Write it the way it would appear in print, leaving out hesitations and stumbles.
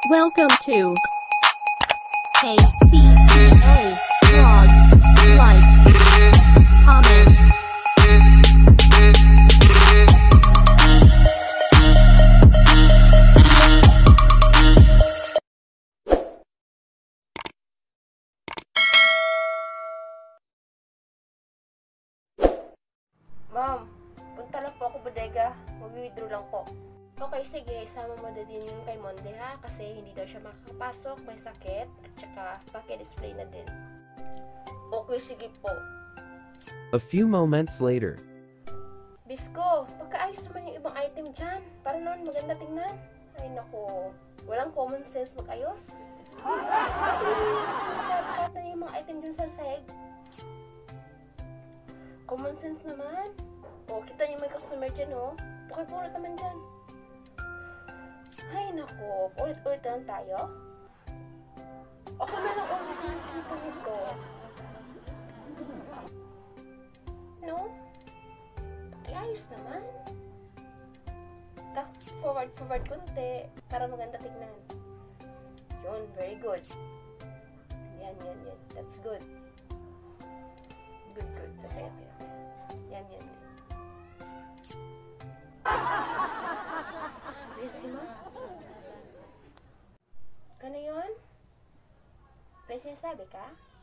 Welcome to KCCA Vlog. Like, comment. Ma'am, punta lang po ako bodega. Mag-withdraw lang po. Okay, sige. Isama mo na din yung kay Monde ha. Kasi hindi daw siya makakapasok. May sakit. At saka paki-display na din. Okay, sige po. A few moments later. Bisko, pagkaayos naman yung ibang item dyan. Para naman maganda tingnan. Ay nako, walang common sense mag-ayos. Bakit na yung mga item dyan sa sahig? Common sense naman. O, kita niyo may customer dyan, o. Pakipulot naman dyan. Ay, naku. Ulit-ulit na lang tayo. Ako na lang ulit sa nakikita nito. No? Pakiayos naman. Forward konti. Para maganda tignan. Yun, very good. Yan. That's good. Good. Okay. Yan. Benzima? Ano yun? May sinasabi ka?